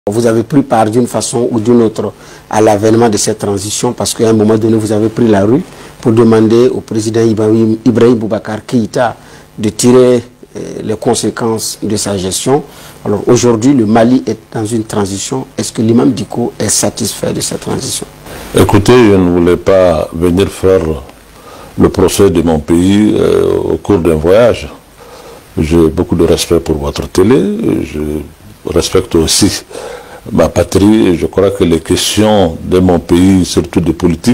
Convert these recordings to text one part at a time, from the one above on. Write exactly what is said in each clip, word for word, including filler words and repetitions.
Vous avez pris part d'une façon ou d'une autre à l'avènement de cette transition parce qu'à un moment donné, vous avez pris la rue pour demander au président Ibrahim, Ibrahim Boubacar Keïta de tirer euh, les conséquences de sa gestion. Alors aujourd'hui, le Mali est dans une transition. Est-ce que l'imam Dicko est satisfait de cette transition? Écoutez, je ne voulais pas venir faire le procès de mon pays euh, au cours d'un voyage. J'ai beaucoup de respect pour votre télé. Je respecte aussi ma patrie et je crois que les questions de mon pays, surtout de politique,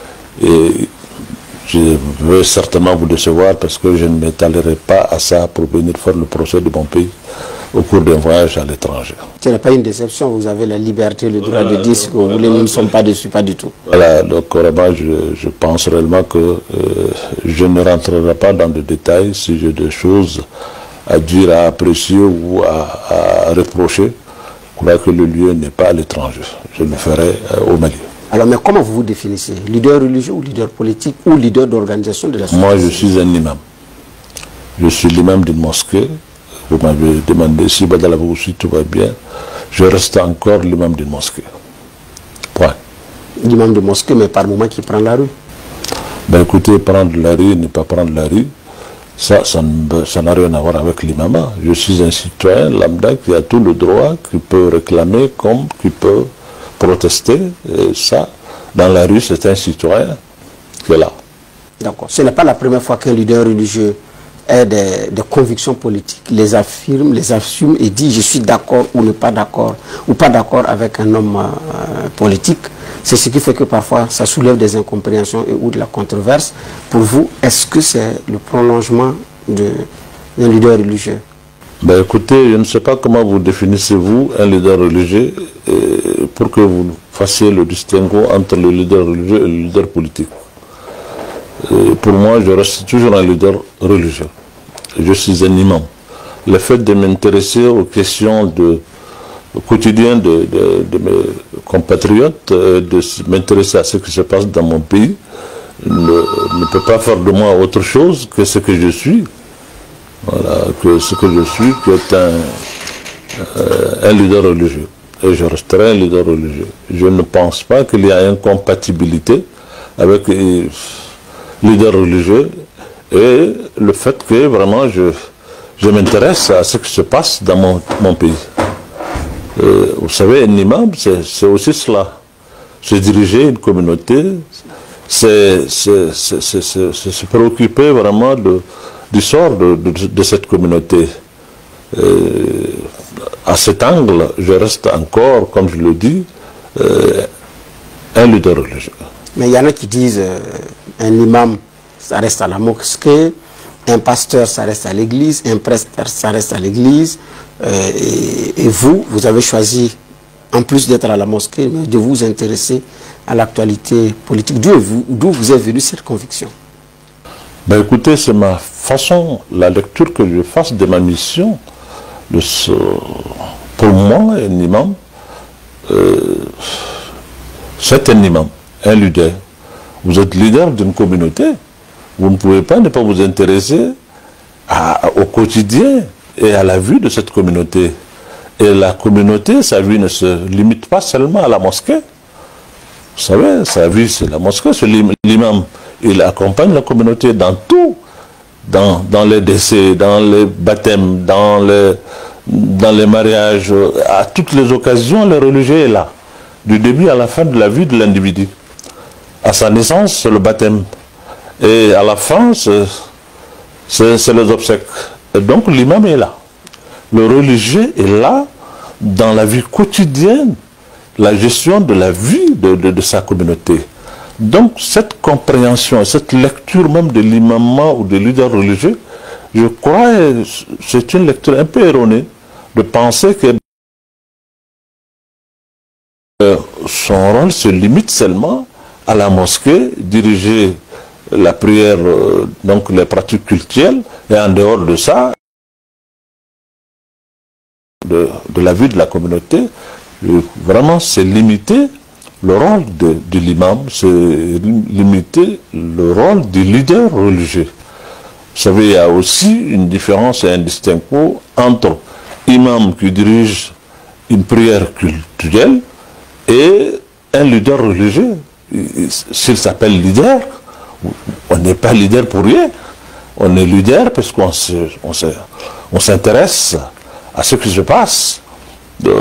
et je veux certainement vous décevoir parce que je ne m'étalerai pas à ça pour venir faire le procès de mon pays au cours d'un voyage à l'étranger. Ce n'est pas une déception, vous avez la liberté, le droit voilà, de dire ce que vous voulez, nous ne sommes pas dessus, pas du tout. Voilà, donc vraiment, je, je pense réellement que euh, je ne rentrerai pas dans des détails si j'ai des choses à dire, à apprécier ou à, à reprocher. Je crois que le lieu n'est pas à l'étranger. Je le ferai euh, au Mali. Alors, mais comment vous vous définissez? Leader religieux ou leader politique ou leader d'organisation de la société? Moi, je suis un imam. Je suis l'imam d'une mosquée. Vous m'avez demandé si Badalabou aussi tout va bien. Je reste encore l'imam d'une mosquée. Point. L'imam de mosquée, mais par moment qui prend la rue? Ben écoutez, prendre la rue, ne pas prendre la rue, ça, ça n'a rien à voir avec l'imama. Je suis un citoyen lambda qui a tout le droit, qui peut réclamer comme qui peut protester. Et ça, dans la rue, c'est un citoyen qui est là. D'accord. Ce n'est pas la première fois qu'un leader religieux ait des, des convictions politiques, les affirme, les assume et dit je suis d'accord ou ne pas d'accord, ou pas d'accord avec un homme euh, politique. C'est ce qui fait que parfois ça soulève des incompréhensions et, ou de la controverse. Pour vous, est-ce que c'est le prolongement d'un leader religieux? Ben écoutez, je ne sais pas comment vous définissez-vous un leader religieux et pour que vous fassiez le distinguo entre le leader religieux et le leader politique. Et pour moi, je reste toujours un leader religieux. Je suis un imam. Le fait de m'intéresser aux questions de, au quotidien de, de, de mes compatriotes, de m'intéresser à ce qui se passe dans mon pays, ne, ne peut pas faire de moi autre chose que ce que je suis. Voilà, que ce que je suis, qui est un, euh, un leader religieux. Et je resterai un leader religieux. Je ne pense pas qu'il y a incompatibilité avec les leaders religieux et le fait que vraiment je, je m'intéresse à ce qui se passe dans mon, mon pays. Euh, vous savez, un imam, c'est aussi cela. C'est diriger une communauté, c'est se préoccuper vraiment de, du sort de, de, de cette communauté. Euh, à cet angle, je reste encore, comme je le dis, euh, un leader religieux. Mais il y en a qui disent euh, un imam, ça reste à la mosquée, un pasteur, ça reste à l'église, un prêtre, ça reste à l'église. Euh, et, et vous, vous avez choisi, en plus d'être à la mosquée, de vous intéresser à l'actualité politique. D'où vous, d'où vous est venue cette conviction? Ben écoutez, c'est ma façon, la lecture que je fasse de ma mission. De ce, pour moi, un imam, euh, c'est un imam, un leader. Vous êtes leader d'une communauté. Vous ne pouvez pas ne pas vous intéresser à, au quotidien et à la vie de cette communauté. Et la communauté, sa vie ne se limite pas seulement à la mosquée. Vous savez, sa vie, c'est la mosquée, c'est l'imam. Il accompagne la communauté dans tout, dans, dans les décès, dans les baptêmes, dans les, dans les mariages, à toutes les occasions, le religieux est là, du début à la fin de la vie de l'individu. À sa naissance, c'est le baptême, et à la fin, c'est les obsèques. Et donc l'imam est là. Le religieux est là dans la vie quotidienne, la gestion de la vie de, de, de sa communauté. Donc cette compréhension, cette lecture même de l'imamat ou de leader religieux, je crois que c'est une lecture un peu erronée de penser que son rôle se limite seulement à la mosquée, diriger la prière, donc les pratiques cultuelles, et en dehors de ça, de, de la vie de la communauté, vraiment c'est limiter le rôle de, de l'imam, c'est limiter le rôle du leader religieux. Vous savez, il y a aussi une différence et un distinguo entre imam qui dirige une prière culturelle et un leader religieux. S'il s'appelle leader, on n'est pas leader pour rien. On est leader parce qu'on s'intéresse à ce qui se passe. De,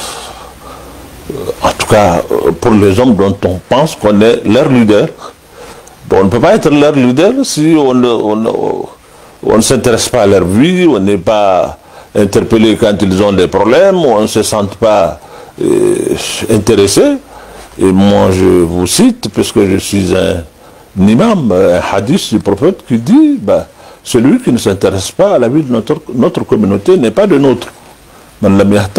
en tout cas, pour les hommes dont on pense qu'on est leur leader. Bon, on ne peut pas être leur leader si on ne, on, on ne s'intéresse pas à leur vie, on n'est pas interpellé quand ils ont des problèmes, on ne se sent pas euh, intéressé. Et moi, je vous cite, puisque je suis un, un imam, un hadith du prophète qui dit, bah, celui qui ne s'intéresse pas à la vie de notre, notre communauté n'est pas de nôtre. Vous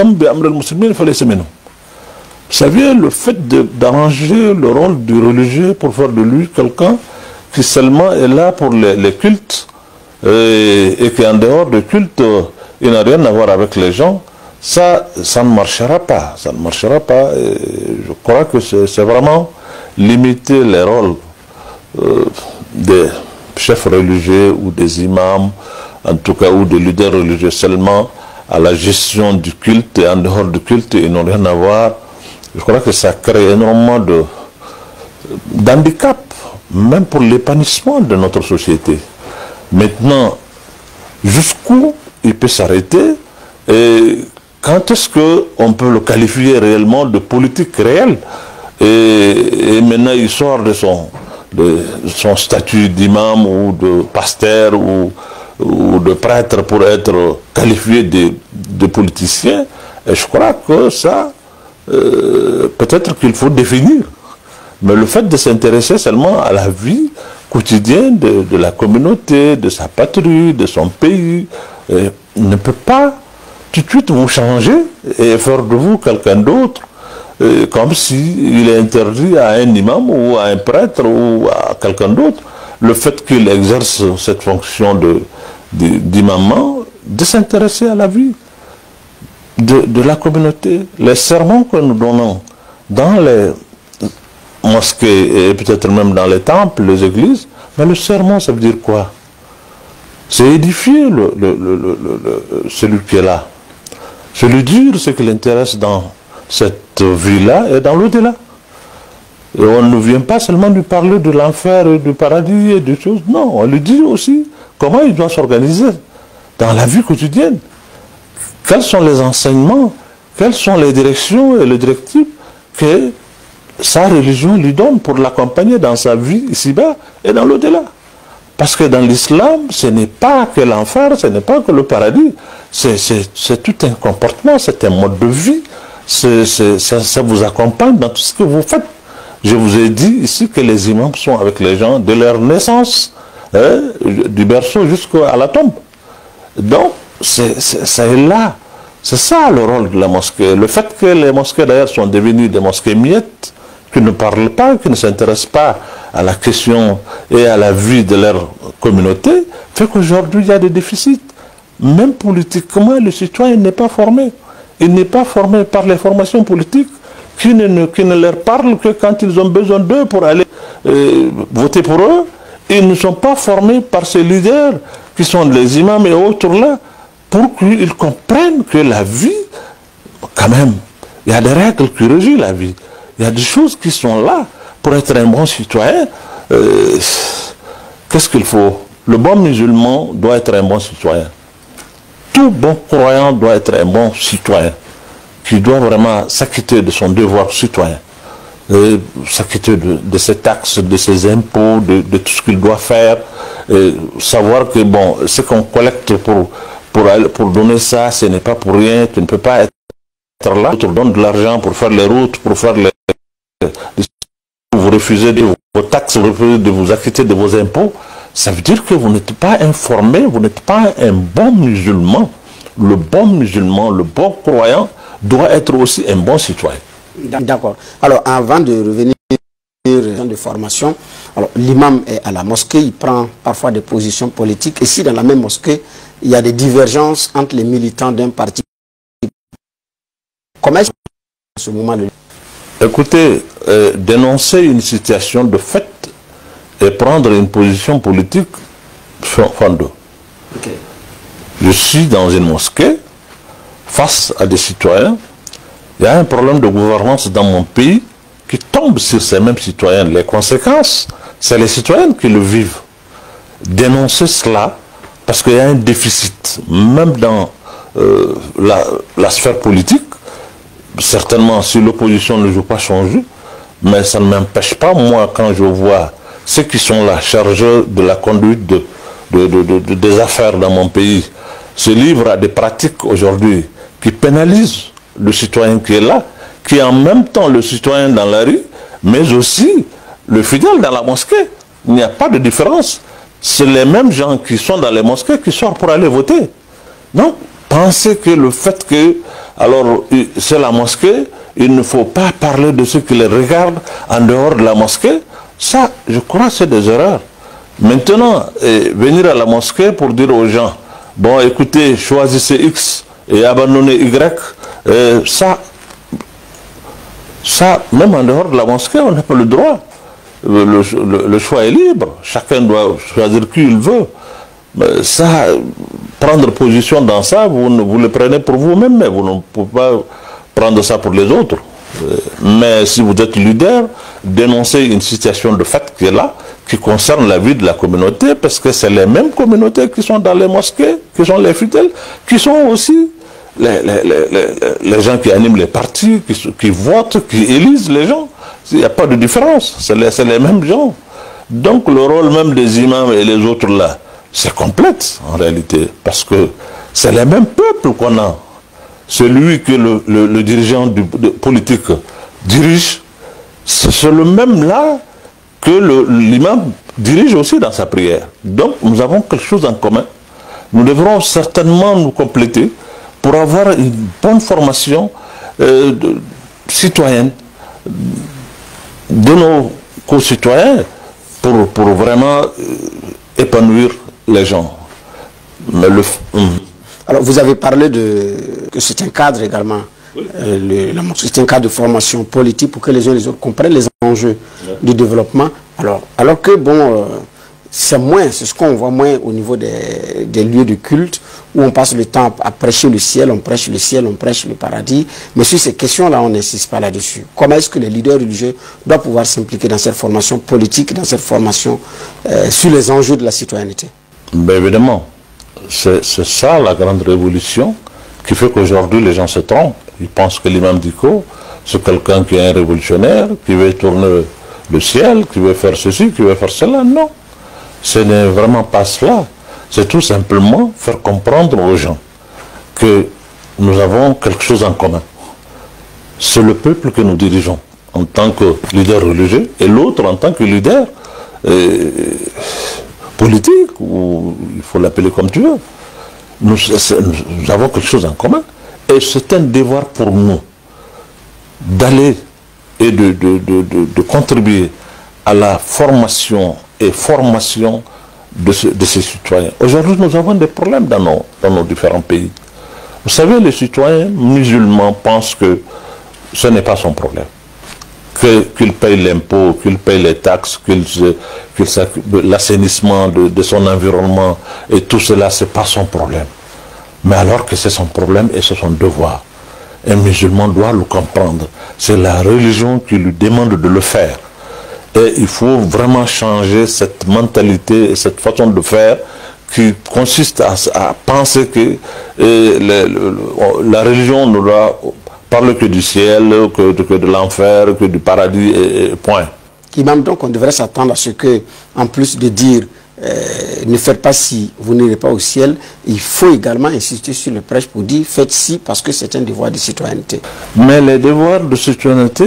savez, le fait d'arranger le rôle du religieux pour faire de lui quelqu'un qui seulement est là pour les, les cultes et, et qui en dehors de culte, il n'a rien à voir avec les gens, ça, ça ne marchera pas. Ça ne marchera pas. Et je crois que c'est vraiment limiter les rôles euh, des chefs religieux ou des imams, en tout cas, ou des leaders religieux seulement à la gestion du culte et en dehors du culte, ils n'ont rien à voir. Je crois que ça crée énormément de d'handicap, même pour l'épanouissement de notre société. Maintenant, jusqu'où il peut s'arrêter et quand est-ce qu'on peut le qualifier réellement de politique réelle et, et maintenant il sort de son, de son statut d'imam ou de pasteur ou, ou de prêtre pour être qualifié de, de politicien. Et je crois que ça, euh, peut-être qu'il faut définir. Mais le fait de s'intéresser seulement à la vie quotidienne de, de la communauté, de sa patrie, de son pays, euh, ne peut pas tout de suite vous changer et faire de vous quelqu'un d'autre, euh, comme s'il est interdit à un imam ou à un prêtre ou à quelqu'un d'autre, le fait qu'il exerce cette fonction de, de, d'imam, de s'intéresser à la vie de, de la communauté. Les sermons que nous donnons dans les mosquées et peut-être même dans les temples, les églises, mais le sermon, ça veut dire quoi? C'est édifier le, le, le, le, le, celui qui est là. C'est lui dire ce qui l'intéresse dans cette vie-là et dans l'au-delà. Et on ne vient pas seulement lui parler de l'enfer et du paradis et des choses. Non, on lui dit aussi comment il doit s'organiser dans la vie quotidienne. Quels sont les enseignements, quelles sont les directions et les directives que sa religion lui donne pour l'accompagner dans sa vie ici-bas et dans l'au-delà. Parce que dans l'islam, ce n'est pas que l'enfer, ce n'est pas que le paradis, c'est tout un comportement, c'est un mode de vie, c'est, c'est, ça, ça vous accompagne dans tout ce que vous faites. Je vous ai dit ici que les imams sont avec les gens de leur naissance, hein, du berceau jusqu'à la tombe. Donc, c'est là, c'est ça le rôle de la mosquée. Le fait que les mosquées d'ailleurs sont devenues des mosquées miettes, qui ne parlent pas, qui ne s'intéressent pas à la question et à la vie de leur communauté, fait qu'aujourd'hui il y a des déficits. Même politiquement, le citoyen n'est pas formé. Il n'est pas formé par les formations politiques qui ne, qui ne leur parlent que quand ils ont besoin d'eux pour aller euh, voter pour eux. Ils ne sont pas formés par ces leaders qui sont les imams et autres là, pour qu'ils comprennent que la vie, quand même, il y a des règles qui régissent la vie. Il y a des choses qui sont là pour être un bon citoyen. Euh, Qu'est-ce qu'il faut? Le bon musulman doit être un bon citoyen. Tout bon croyant doit être un bon citoyen, qui doit vraiment s'acquitter de son devoir citoyen, s'acquitter de, de ses taxes, de ses impôts, de, de tout ce qu'il doit faire, et savoir que bon, ce qu'on collecte pour, pour, pour donner ça, ce n'est pas pour rien, tu ne peux pas être là, tu donnes de l'argent pour faire les routes, pour faire les... Vous refusez de vos taxes, vous refusez de vous acquitter de vos impôts, ça veut dire que vous n'êtes pas informé, vous n'êtes pas un bon musulman. Le bon musulman, le bon croyant doit être aussi un bon citoyen. D'accord. Alors, avant de revenir de formation, alors l'imam est à la mosquée, il prend parfois des positions politiques, et si dans la même mosquée, il y a des divergences entre les militants d'un parti, comment est-ce que à ce moment de... Écoutez, euh, dénoncer une situation de fait et prendre une position politique fondée. Okay. Je suis dans une mosquée, face à des citoyens, il y a un problème de gouvernance dans mon pays qui tombe sur ces mêmes citoyens. Les conséquences, c'est les citoyens qui le vivent. Dénoncer cela, parce qu'il y a un déficit, même dans euh, la, la sphère politique, certainement si l'opposition ne joue pas son jeu, mais ça ne m'empêche pas, moi, quand je vois ceux qui sont là, chargés de la conduite de, de, de, de, de, des affaires dans mon pays, se livrent à des pratiques aujourd'hui qui pénalisent le citoyen qui est là, qui est en même temps le citoyen dans la rue, mais aussi le fidèle dans la mosquée. Il n'y a pas de différence. C'est les mêmes gens qui sont dans les mosquées qui sortent pour aller voter. Donc, pensez que le fait que, alors, c'est la mosquée, il ne faut pas parler de ceux qui les regardent en dehors de la mosquée, ça, je crois, c'est des erreurs. Maintenant, eh, venir à la mosquée pour dire aux gens, bon, écoutez, choisissez X et abandonnez Y, eh, ça, ça, même en dehors de la mosquée, on n'a pas le droit. Le, le, le choix est libre, chacun doit choisir qui il veut. Mais ça, prendre position dans ça, vous, vous le prenez pour vous-même, mais vous ne pouvez pas prendre ça pour les autres. Mais si vous êtes leader, dénoncez une situation de fait qui est là, qui concerne la vie de la communauté, parce que c'est les mêmes communautés qui sont dans les mosquées, qui sont les fidèles, qui sont aussi les, les, les, les, les gens qui animent les partis, qui, qui votent, qui élisent les gens. Il n'y a pas de différence, c'est les, les mêmes gens. Donc le rôle même des imams et les autres là, c'est complète en réalité, parce que c'est les mêmes peuples qu'on a. Celui que le, le, le dirigeant du, de, politique dirige, c'est le même là que l'imam dirige aussi dans sa prière. Donc nous avons quelque chose en commun. Nous devrons certainement nous compléter pour avoir une bonne formation euh, de, citoyenne de nos concitoyens pour, pour vraiment euh, épanouir les gens. Mais le, hum. Alors vous avez parlé de que c'est un cadre également, oui. euh, c'est un cadre de formation politique pour que les uns et les autres comprennent les enjeux oui. du développement. Alors, alors que bon, euh, c'est moins, c'est ce qu'on voit moins au niveau des, des lieux de culte, où on passe le temps à, à prêcher le ciel, on prêche le ciel, on prêche le paradis. Mais sur ces questions-là, on n'insiste pas là-dessus. Comment est-ce que les leaders religieux doivent pouvoir s'impliquer dans cette formation politique, dans cette formation euh, sur les enjeux de la citoyenneté? Ben évidemment. C'est ça la grande révolution qui fait qu'aujourd'hui les gens se trompent. Ils pensent que l'imam Dicko, c'est quelqu'un qui est un révolutionnaire, qui veut tourner le ciel, qui veut faire ceci, qui veut faire cela. Non, ce n'est vraiment pas cela. C'est tout simplement faire comprendre aux gens que nous avons quelque chose en commun. C'est le peuple que nous dirigeons en tant que leader religieux et l'autre en tant que leader euh, politique, ou il faut l'appeler comme tu veux. Nous, nous avons quelque chose en commun. Et c'est un devoir pour nous d'aller et de, de, de, de, de contribuer à la formation et formation de, ce, de ces citoyens. Aujourd'hui, nous avons des problèmes dans nos, dans nos différents pays. Vous savez, les citoyens musulmans pensent que ce n'est pas son problème. Qu'il paye l'impôt, qu'il paye les taxes, qu'il qu l'assainissement de, de son environnement, et tout cela, ce n'est pas son problème. Mais alors que c'est son problème et c'est son devoir. Un musulman doit le comprendre. C'est la religion qui lui demande de le faire. Et il faut vraiment changer cette mentalité et cette façon de faire qui consiste à, à penser que et le, le, la religion ne doit parle que du ciel, que, que de l'enfer, que du paradis, et, et point. Imam, donc on devrait s'attendre à ce que, en plus de dire euh, ne faites pas ci, vous n'irez pas au ciel, il faut également insister sur le prêche pour dire faites ci parce que c'est un devoir de citoyenneté. Mais les devoirs de citoyenneté,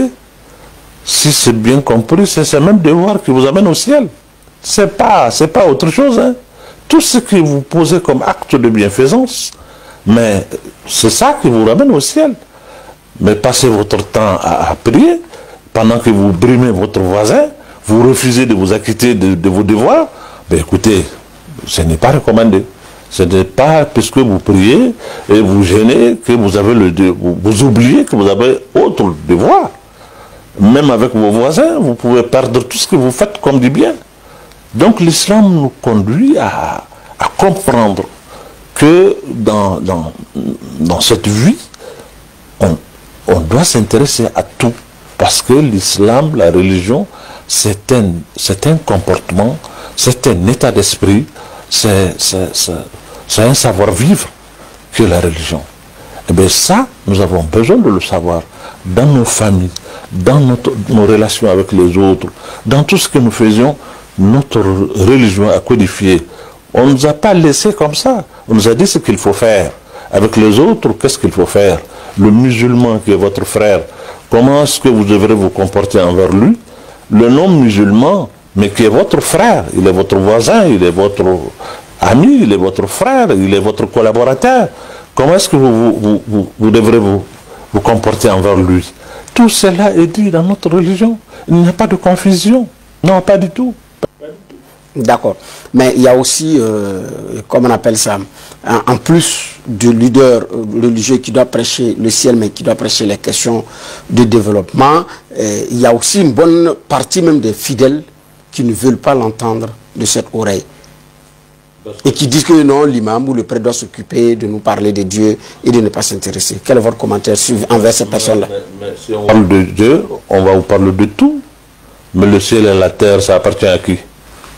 si c'est bien compris, c'est ce même devoir qui vous amène au ciel. C'est pas, c'est pas autre chose. Hein. Tout ce que vous posez comme acte de bienfaisance, mais c'est ça qui vous ramène au ciel. Mais passez votre temps à, à prier, pendant que vous brimez votre voisin, vous refusez de vous acquitter de, de vos devoirs, ben écoutez, ce n'est pas recommandé. Ce n'est pas parce que vous priez et vous gênez que vous avez le vous, vous oubliez que vous avez autre devoir. Même avec vos voisins, vous pouvez perdre tout ce que vous faites comme du bien. Donc l'islam nous conduit à, à comprendre que dans, dans, dans cette vie, on, on doit s'intéresser à tout. Parce que l'islam, la religion, c'est un, c'est un comportement, c'est un état d'esprit, c'est un savoir-vivre que la religion. Et bien ça, nous avons besoin de le savoir dans nos familles, dans notre, nos relations avec les autres, dans tout ce que nous faisions, notre religion a codifié. On ne nous a pas laissé comme ça. On nous a dit ce qu'il faut faire. Avec les autres, qu'est-ce qu'il faut faire? Le musulman qui est votre frère, comment est-ce que vous devrez vous comporter envers lui? Le non-musulman, mais qui est votre frère, il est votre voisin, il est votre ami, il est votre frère, il est votre collaborateur. Comment est-ce que vous, vous, vous, vous devrez vous, vous comporter envers lui? Tout cela est dit dans notre religion. Il n'y a pas de confusion. Non, pas du tout. D'accord. Mais il y a aussi, euh, comment on appelle ça, en, en plus du leader religieux qui doit prêcher le ciel, mais qui doit prêcher les questions de développement, euh, il y a aussi une bonne partie même des fidèles qui ne veulent pas l'entendre de cette oreille. Et qui disent que non, l'imam ou le prêtre doit s'occuper de nous parler de Dieu et de ne pas s'intéresser. Quel est votre commentaire sur, envers ces personnes-là? Si on parle de Dieu, on va vous parler de tout. Mais le ciel et la terre, ça appartient à qui?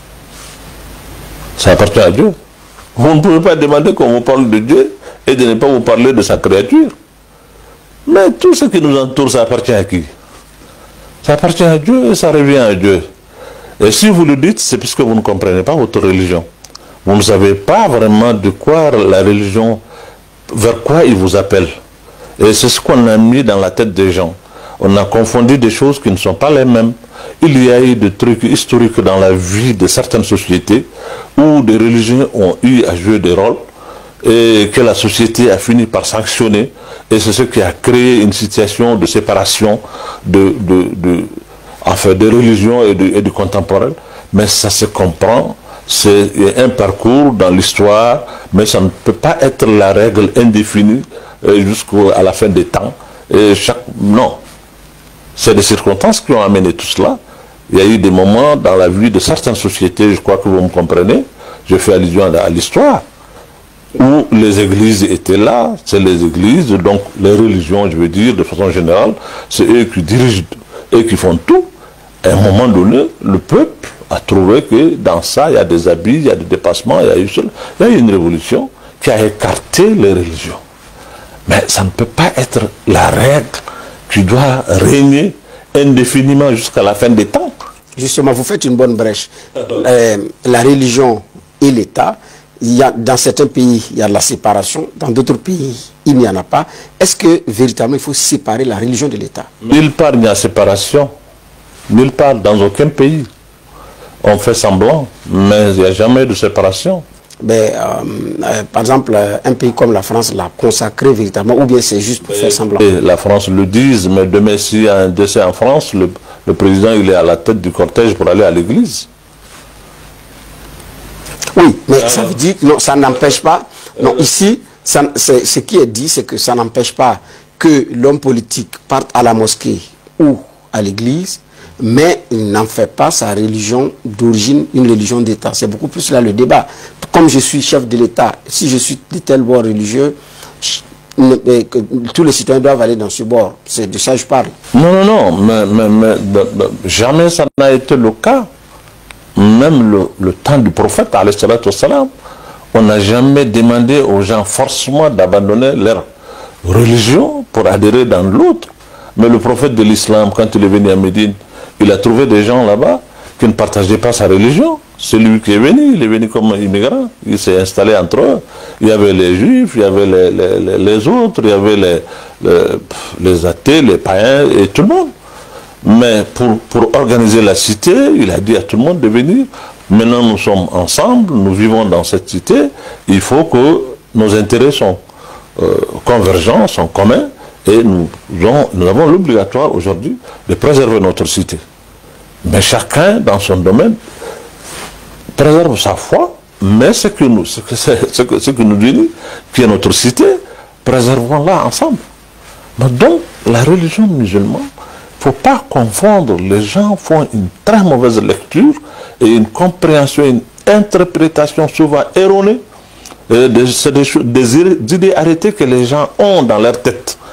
Ça appartient à Dieu. Vous ne pouvez pas demander qu'on vous parle de Dieu et de ne pas vous parler de sa créature. Mais tout ce qui nous entoure, ça appartient à qui? Ça appartient à Dieu et ça revient à Dieu. Et si vous le dites, c'est puisque vous ne comprenez pas votre religion. Vous ne savez pas vraiment de quoi la religion, vers quoi il vous appelle. Et c'est ce qu'on a mis dans la tête des gens. On a confondu des choses qui ne sont pas les mêmes. Il y a eu des trucs historiques dans la vie de certaines sociétés où des religions ont eu à jouer des rôles et que la société a fini par sanctionner. Et c'est ce qui a créé une situation de séparation de, de, de, enfin, de religion et de, et de contemporain. Mais ça se comprend. C'est un parcours dans l'histoire, mais ça ne peut pas être la règle indéfinie jusqu'à la fin des temps. Et chaque, non. C'est des circonstances qui ont amené tout cela. Il y a eu des moments dans la vie de certaines sociétés, je crois que vous me comprenez, je fais allusion à l'histoire, où les églises étaient là, c'est les églises, donc les religions, je veux dire, de façon générale, c'est eux qui dirigent et qui font tout. À un moment donné, le peuple a trouvé que dans ça, il y a des abus, il y a des dépassements, il y a eu, il y a eu une révolution qui a écarté les religions. Mais ça ne peut pas être la règle qui doit régner indéfiniment jusqu'à la fin des temps. Justement, vous faites une bonne brèche. Euh, la religion et l'État, il y a, dans certains pays, il y a de la séparation, dans d'autres pays, il n'y en a pas. Est-ce que véritablement il faut séparer la religion de l'État? Nulle part il n'y a séparation. Nulle part, dans aucun pays. On fait semblant, mais il n'y a jamais de séparation. Mais, euh, euh, par exemple, un pays comme la France l'a consacré véritablement, ou bien c'est juste pour et faire semblant? La France le dise, mais demain, s'il y a un décès en France, le, le président il est à la tête du cortège pour aller à l'église. Oui, mais ah, ça veut dire que non, ça n'empêche pas. Non, euh, ici, ça, ce qui est dit, c'est que ça n'empêche pas que l'homme politique parte à la mosquée ou à l'église, mais il n'en fait pas sa religion d'origine, une religion d'État. C'est beaucoup plus là le débat. Comme je suis chef de l'État, si je suis de tel bord religieux, tous les citoyens doivent aller dans ce bord. C'est de ça que je parle. Non, non, non, mais, mais, mais, mais jamais ça n'a été le cas. Même le, le temps du prophète, alayhi salatu wassalam, on n'a jamais demandé aux gens forcément d'abandonner leur religion pour adhérer dans l'autre. Mais le prophète de l'islam, quand il est venu à Médine, il a trouvé des gens là-bas qui ne partageaient pas sa religion. C'est lui qui est venu, il est venu comme immigrant, il s'est installé entre eux. Il y avait les juifs, il y avait les, les, les autres, il y avait les, les, les athées, les païens et tout le monde. Mais pour, pour organiser la cité, il a dit à tout le monde de venir. Maintenant nous sommes ensemble, nous vivons dans cette cité, il faut que nos intérêts sont euh, convergents, sont communs. Et nous, nous avons l'obligatoire aujourd'hui de préserver notre cité. Mais chacun, dans son domaine, préserve sa foi, mais ce que nous, ce que, ce que, ce que nous unit, qui est notre cité, préservons-la ensemble. Mais donc, la religion musulmane, il ne faut pas confondre. Les gens font une très mauvaise lecture et une compréhension, une interprétation souvent erronée. C'est des, des, des idées arrêtées que les gens ont dans leur tête.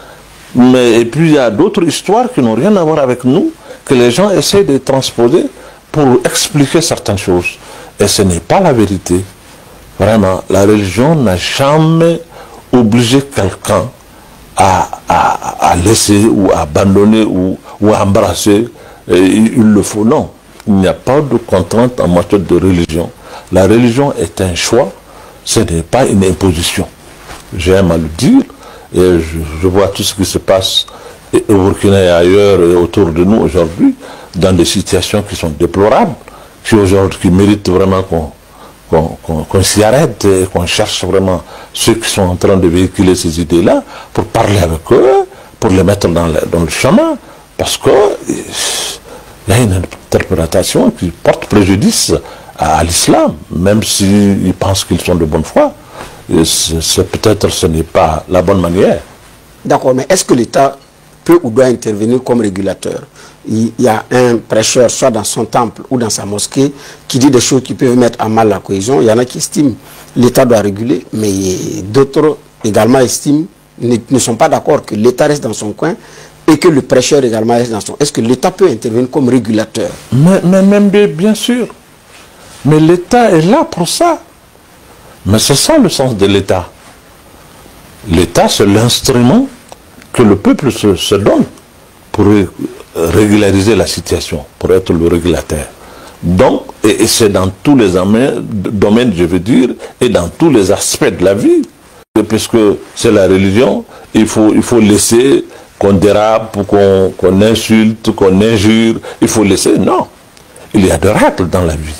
Mais, et puis il y a d'autres histoires qui n'ont rien à voir avec nous, que les gens essaient de transposer pour expliquer certaines choses. Et ce n'est pas la vérité. Vraiment, la religion n'a jamais obligé quelqu'un à, à, à laisser ou à abandonner ou, ou à embrasser. Et il le faut. Non, il n'y a pas de contrainte en matière de religion. La religion est un choix, ce n'est pas une imposition. J'aime à le dire, et je, je vois tout ce qui se passe au Burkina et ailleurs et autour de nous aujourd'hui, dans des situations qui sont déplorables, qui aujourd'hui qui méritent vraiment qu'on qu'on qu'on, qu'on s'y arrête et qu'on cherche vraiment ceux qui sont en train de véhiculer ces idées-là pour parler avec eux, pour les mettre dans le, dans le chemin, parce que il y a une interprétation qui porte préjudice à, à l'islam, même s'ils pensent qu'ils sont de bonne foi. C'est peut-être ce n'est pas la bonne manière. D'accord, mais est-ce que l'État peut ou doit intervenir comme régulateur? Il y a un prêcheur, soit dans son temple ou dans sa mosquée, qui dit des choses qui peuvent mettre à mal la cohésion. Il y en a qui estiment que l'État doit réguler, mais d'autres également estiment, ne, ne sont pas d'accord que l'État reste dans son coin et que le prêcheur également reste dans son... Est-ce que l'État peut intervenir comme régulateur? Mais, mais même bien sûr. Mais l'État est là pour ça. Mais c'est ça le sens de l'État. L'État, c'est l'instrument que le peuple se, se donne pour régulariser la situation, pour être le régulateur. Donc, et, et c'est dans tous les domaines, je veux dire, et dans tous les aspects de la vie. Puisque c'est la religion, il faut, il faut laisser qu'on dérape, qu'on qu'on insulte, qu'on injure. Il faut laisser. Non. Il y a des règles dans la vie.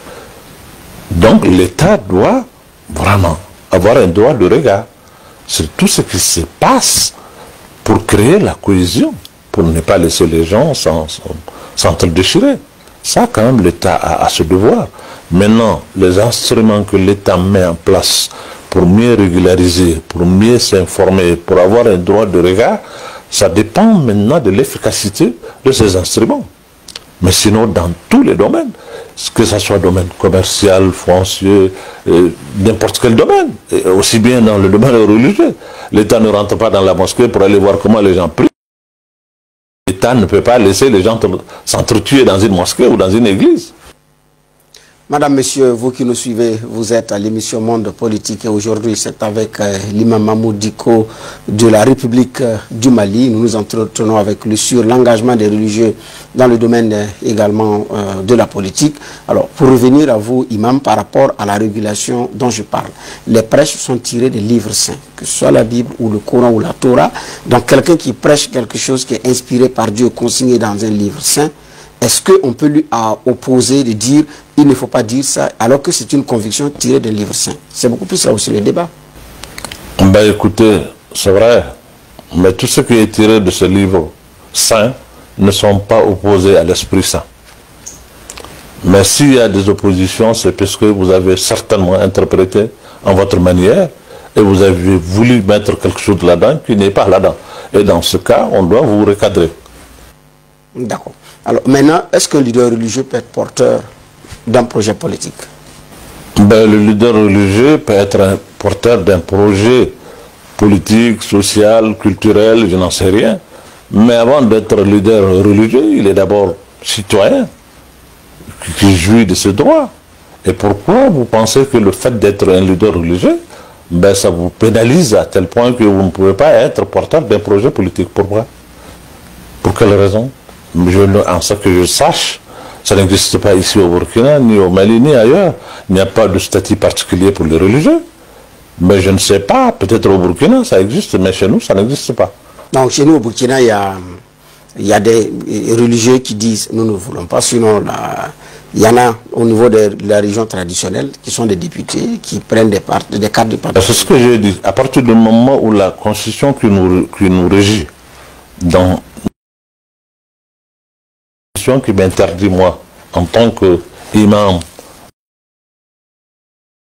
Donc, l'État doit vraiment avoir un droit de regard sur tout ce qui se passe pour créer la cohésion, pour ne pas laisser les gens s'entre-déchirer. Ça, quand même, l'État a, a ce devoir. Maintenant, les instruments que l'État met en place pour mieux régulariser, pour mieux s'informer, pour avoir un droit de regard, ça dépend maintenant de l'efficacité de ces instruments. Mais sinon, dans tous les domaines, que ce soit domaine commercial, foncier, n'importe quel domaine, et aussi bien dans le domaine religieux. L'État ne rentre pas dans la mosquée pour aller voir comment les gens prient. L'État ne peut pas laisser les gens s'entretuer dans une mosquée ou dans une église. Madame, Monsieur, vous qui nous suivez, vous êtes à l'émission Monde Politique et aujourd'hui c'est avec euh, l'imam Mahmoud Dicko de la République euh, du Mali. Nous nous entretenons avec lui sur l'engagement des religieux dans le domaine euh, également euh, de la politique. Alors, pour revenir à vous, imam, par rapport à la régulation dont je parle, les prêches sont tirés des livres saints, que ce soit la Bible ou le Coran ou la Torah. Donc, quelqu'un qui prêche quelque chose qui est inspiré par Dieu, consigné dans un livre saint, est-ce qu'on peut lui opposer de dire il ne faut pas dire ça alors que c'est une conviction tirée d'un livre saint? C'est beaucoup plus là aussi le débat. Ben écoutez, c'est vrai, mais tout ce qui est tiré de ce livre saint ne sont pas opposés à l'Esprit Saint. Mais s'il y a des oppositions, c'est parce que vous avez certainement interprété en votre manière et vous avez voulu mettre quelque chose là-dedans qui n'est pas là-dedans. Et dans ce cas, on doit vous recadrer. D'accord. Alors maintenant, est-ce qu'un leader religieux peut être porteur d'un projet politique? Ben, le leader religieux peut être un porteur d'un projet politique, social, culturel, je n'en sais rien. Mais avant d'être leader religieux, il est d'abord citoyen qui, qui jouit de ses droits. Et pourquoi vous pensez que le fait d'être un leader religieux, ben, ça vous pénalise à tel point que vous ne pouvez pas être porteur d'un projet politique? Pourquoi? Pour quelle raison? Je, en ce que je sache, ça n'existe pas ici au Burkina, ni au Mali, ni ailleurs. Il n'y a pas de statut particulier pour les religieux. Mais je ne sais pas, peut-être au Burkina ça existe, mais chez nous ça n'existe pas. Donc chez nous au Burkina, il y a, il y a des religieux qui disent nous ne voulons pas, sinon la, il y en a au niveau de la région traditionnelle qui sont des députés qui prennent des, part, des cartes de parti. C'est ce que j'ai dit. À partir du moment où la constitution qui nous, qui nous régit dans qui m'interdit, moi, en tant qu'imam,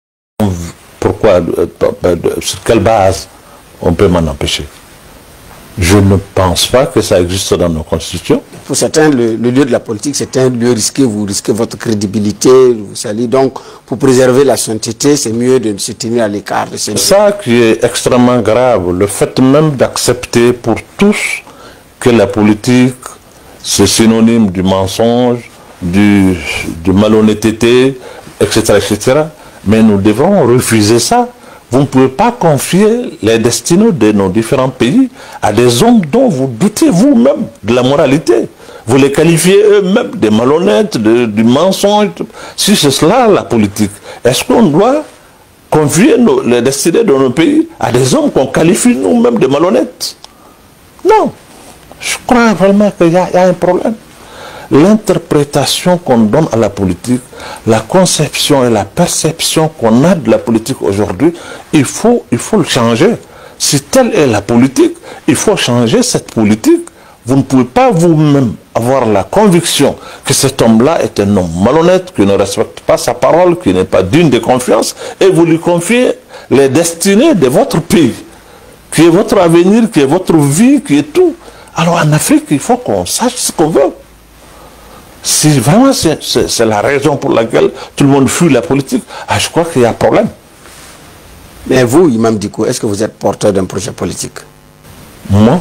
pourquoi, sur quelle base on peut m'en empêcher? Je ne pense pas que ça existe dans nos constitutions. Pour certains, le, le lieu de la politique, c'est un lieu risqué, vous risquez votre crédibilité, vous savez. Donc, pour préserver la sainteté, c'est mieux de se tenir à l'écart. C'est ça qui est extrêmement grave, le fait même d'accepter pour tous que la politique, c'est synonyme du mensonge, du, de malhonnêteté, et cetera, et cetera. Mais nous devons refuser ça. Vous ne pouvez pas confier les destinées de nos différents pays à des hommes dont vous doutez vous-même de la moralité. Vous les qualifiez eux-mêmes de malhonnêtes, de, du mensonge. Si c'est cela la politique, est-ce qu'on doit confier nos, les destinées de nos pays à des hommes qu'on qualifie nous-mêmes de malhonnêtes? Non. Je crois vraiment qu'il y, y a un problème. L'interprétation qu'on donne à la politique, la conception et la perception qu'on a de la politique aujourd'hui, il faut, il faut le changer. Si telle est la politique, il faut changer cette politique. Vous ne pouvez pas vous-même avoir la conviction que cet homme-là est un homme malhonnête, qui ne respecte pas sa parole, qui n'est pas digne de confiance, et vous lui confiez les destinées de votre pays, qui est votre avenir, qui est votre vie, qui est tout. Alors en Afrique, il faut qu'on sache ce qu'on veut. Si vraiment c'est la raison pour laquelle tout le monde fuit la politique, ah, je crois qu'il y a un problème. Mais vous, Imam Dicko, est-ce que vous êtes porteur d'un projet politique? Moi?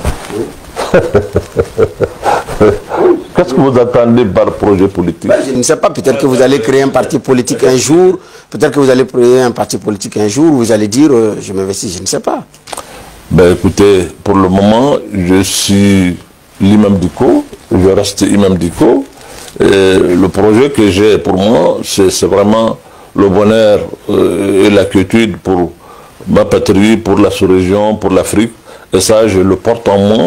Qu'est-ce que vous attendez par projet politique? Ben, je ne sais pas, peut-être que vous allez créer un parti politique un jour, peut-être que vous allez créer un parti politique un jour, vous allez dire, euh, je m'investis, je ne sais pas. Ben écoutez, pour le moment, je suis l'Imam Dicko, je reste Imam Dicko. Et le projet que j'ai pour moi, c'est vraiment le bonheur euh, et la quiétude pour ma patrie, pour la sous-région, pour l'Afrique. Et ça, je le porte en moi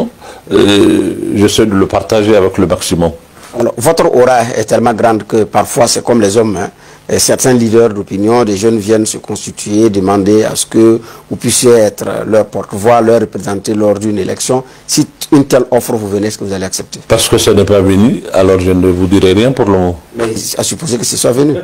et j'essaie de le partager avec le maximum. Alors, votre aura est tellement grande que parfois, c'est comme les hommes. Hein. Et certains leaders d'opinion, des jeunes viennent se constituer, demander à ce que vous puissiez être leur porte-voix, leur représenter lors d'une élection. Si une telle offre vous venez, est-ce que vous allez accepter? Parce que ça n'est pas venu, alors je ne vous dirai rien pour le moment. Mais à supposer que ce soit venu.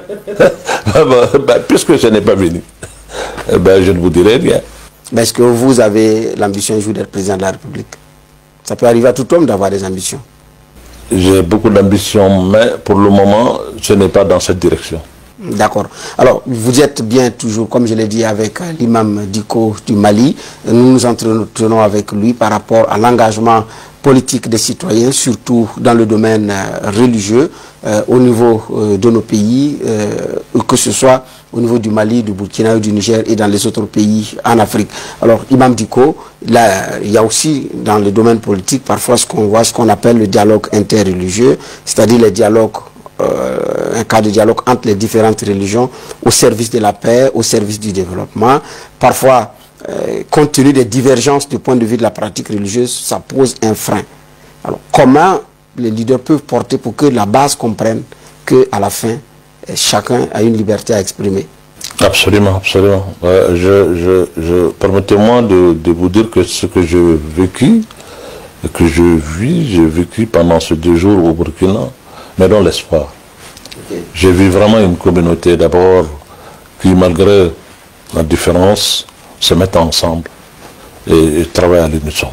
ben, puisque ce n'est pas venu, ben, je ne vous dirai rien. Est-ce que vous avez l'ambition un jour d'être président de la République? Ça peut arriver à tout homme d'avoir des ambitions. J'ai beaucoup d'ambition, mais pour le moment, ce n'est pas dans cette direction. D'accord. Alors, vous êtes bien toujours, comme je l'ai dit, avec l'imam Dicko du Mali. Nous nous entretenons avec lui par rapport à l'engagement politique des citoyens, surtout dans le domaine euh, religieux, euh, au niveau euh, de nos pays, euh, que ce soit au niveau du Mali, du Burkina, du Niger et dans les autres pays en Afrique. Alors, Imam Dicko, là, il y a aussi dans le domaine politique parfois ce qu'on voit, ce qu'on appelle le dialogue interreligieux, c'est-à-dire les dialogues, euh, un cas de dialogue entre les différentes religions au service de la paix, au service du développement. Parfois, euh, compte tenu des divergences du point de vue de la pratique religieuse, ça pose un frein. Alors, comment les leaders peuvent porter pour que la base comprenne qu'à la fin, chacun a une liberté à exprimer? Absolument, absolument. Euh, je, je, je, Permettez-moi de, de vous dire que ce que j'ai vécu, que je vis, j'ai vécu pendant ces deux jours au Burkina, me donne l'espoir. Okay. J'ai vu vraiment une communauté d'abord qui, malgré la différence, se met ensemble et, et travaille à l'unisson.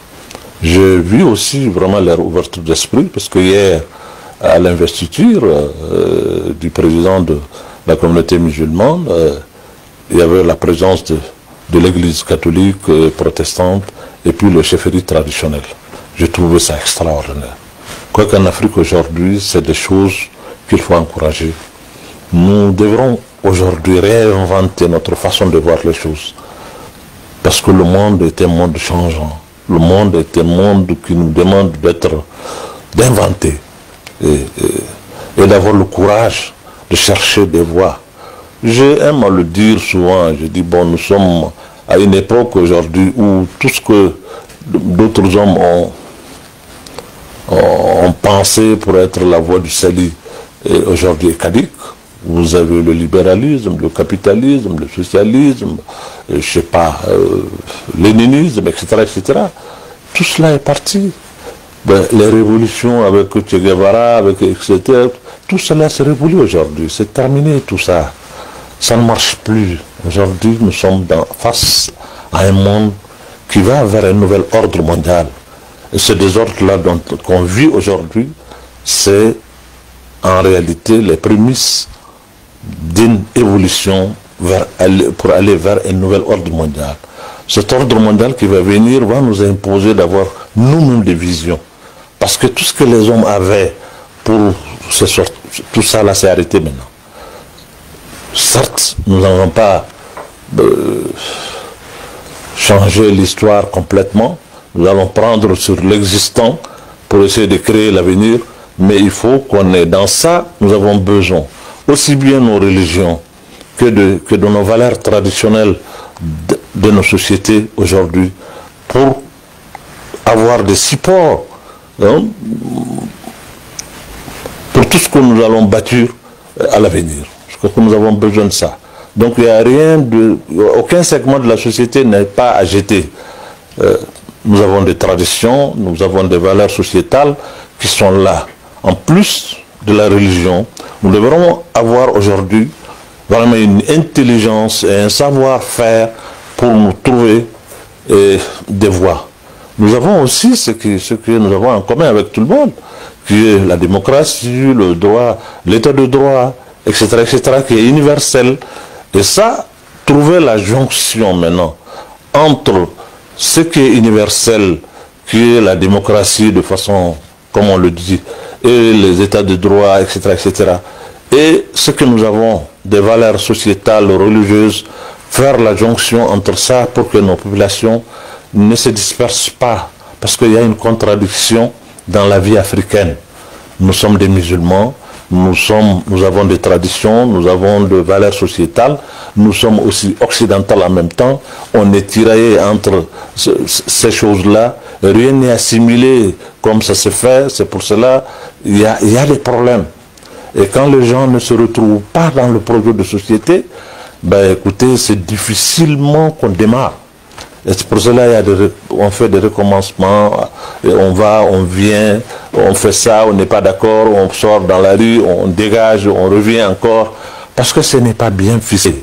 J'ai vu aussi vraiment leur ouverture d'esprit, parce que hier, à l'investiture euh, du président de la communauté musulmane, euh, il y avait la présence de, de l'église catholique, euh, protestante, et puis le chefferie traditionnel. J'ai trouvé ça extraordinaire. Quoi qu'en Afrique aujourd'hui, c'est des choses qu'il faut encourager. Nous devrons aujourd'hui réinventer notre façon de voir les choses. Parce que le monde est un monde changeant. Le monde est un monde qui nous demande d'être, d'inventer. Et, et, et d'avoir le courage de chercher des voies. J'aime à le dire souvent, je dis, bon, nous sommes à une époque aujourd'hui où tout ce que d'autres hommes ont, ont pensé pour être la voie du salut est aujourd'hui caduque. Vous avez le libéralisme, le capitalisme, le socialisme, je ne sais pas, euh, léninisme, et cetera, et cetera. Tout cela est parti. Ben, les révolutions avec Che Guevara, avec et cetera, tout cela se révolue aujourd'hui. C'est terminé tout ça. Ça ne marche plus. Aujourd'hui, nous sommes dans, face à un monde qui va vers un nouvel ordre mondial. Et ce désordre-là qu'on vit aujourd'hui, c'est en réalité les prémices d'une évolution vers, pour aller vers un nouvel ordre mondial. Cet ordre mondial qui va venir va nous imposer d'avoir nous-mêmes des visions. Parce que tout ce que les hommes avaient pour se sortir, tout ça là s'est arrêté maintenant. Certes, nous n'avons pas euh, changé l'histoire complètement. Nous allons prendre sur l'existant pour essayer de créer l'avenir. Mais il faut qu'on ait dans ça, nous avons besoin, aussi bien nos religions que de, que de nos valeurs traditionnelles de, de nos sociétés aujourd'hui, pour avoir des supports hein, pour tout ce que nous allons bâtir à l'avenir. Je crois que nous avons besoin de ça. Donc il n'y a rien de... Aucun segment de la société n'est pas à jeter. Euh, nous avons des traditions, nous avons des valeurs sociétales qui sont là. En plus de la religion, nous devrons avoir aujourd'hui vraiment une intelligence et un savoir-faire pour nous trouver eh, des voies. Nous avons aussi ce que, ce que nous avons en commun avec tout le monde, qui est la démocratie, le droit, l'état de droit, et cetera, et cetera, qui est universel. Et ça, trouver la jonction maintenant entre ce qui est universel, qui est la démocratie de façon, comme on le dit, et les états de droit, et cetera, et cetera, et ce que nous avons des valeurs sociétales, religieuses, faire la jonction entre ça pour que nos populations ne se dispersent pas, parce qu'il y a une contradiction dans la vie africaine. Nous sommes des musulmans, nous, sommes, nous avons des traditions, nous avons des valeurs sociétales, nous sommes aussi occidentaux en même temps, on est tiraillé entre ce, ces choses-là, rien n'est assimilé comme ça se fait, c'est pour cela il y a, il y a des problèmes. Et quand les gens ne se retrouvent pas dans le projet de société, ben écoutez, c'est difficilement qu'on démarre. Et c'est pour cela il y a des, on fait des recommencements, et on va, on vient, on fait ça, on n'est pas d'accord, on sort dans la rue, on dégage, on revient encore, parce que ce n'est pas bien ficelé.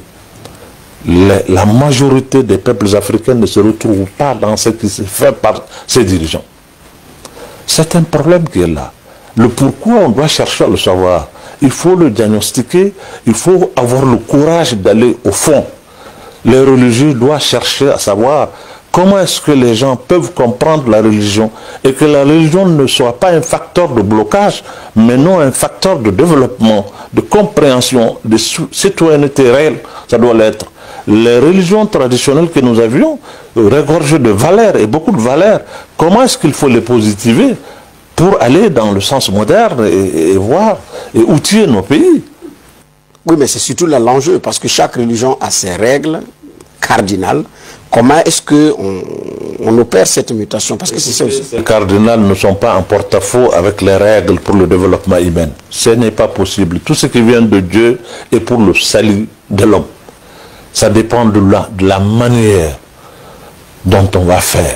La, la majorité des peuples africains ne se retrouvent pas dans ce qui se fait par ces dirigeants. C'est un problème qui est là. Le pourquoi on doit chercher à le savoir. Il faut le diagnostiquer, il faut avoir le courage d'aller au fond. Les religieux doivent chercher à savoir comment est-ce que les gens peuvent comprendre la religion et que la religion ne soit pas un facteur de blocage, mais non un facteur de développement, de compréhension, de citoyenneté réelle, ça doit l'être. Les religions traditionnelles que nous avions regorgent de valeurs et beaucoup de valeurs. Comment est-ce qu'il faut les positiver pour aller dans le sens moderne et, et voir et outiller nos pays? Oui, mais c'est surtout là l'enjeu, parce que chaque religion a ses règles cardinales. Comment est-ce qu'on on opère cette mutation? Parce que c'est ça aussi. Les cardinales ne sont pas en porte-à-faux avec les règles pour le développement humain. Ce n'est pas possible. Tout ce qui vient de Dieu est pour le salut de l'homme. Ça dépend de la, de la manière dont on va faire.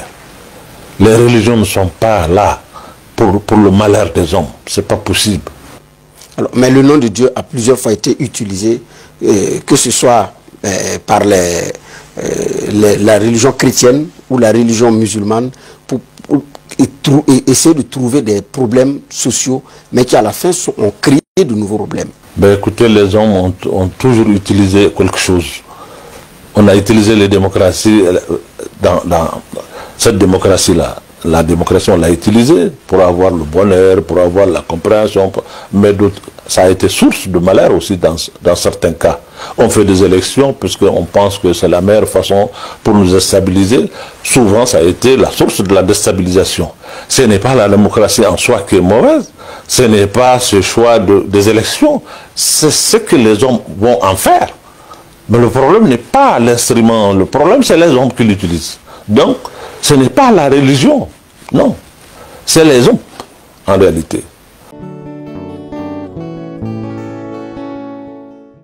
Les religions ne sont pas là pour, pour le malheur des hommes. Ce n'est pas possible. Alors, mais le nom de Dieu a plusieurs fois été utilisé, euh, que ce soit euh, par les, euh, les, la religion chrétienne ou la religion musulmane, pour, pour et et essayer de trouver des problèmes sociaux, mais qui à la fin sont, ont créé de nouveaux problèmes. Ben, écoutez, les hommes ont, ont toujours utilisé quelque chose. On a utilisé les démocraties, dans, dans cette démocratie-là. La démocratie, on l'a utilisée pour avoir le bonheur, pour avoir la compréhension, mais ça a été source de malheur aussi dans, dans certains cas. On fait des élections puisqu'on pense que c'est la meilleure façon pour nous déstabiliser. Souvent, ça a été la source de la déstabilisation. Ce n'est pas la démocratie en soi qui est mauvaise, ce n'est pas ce choix de, des élections, c'est ce que les hommes vont en faire. Mais le problème n'est pas l'instrument, le problème c'est les hommes qui l'utilisent. Donc, ce n'est pas la religion, non, c'est les hommes en réalité.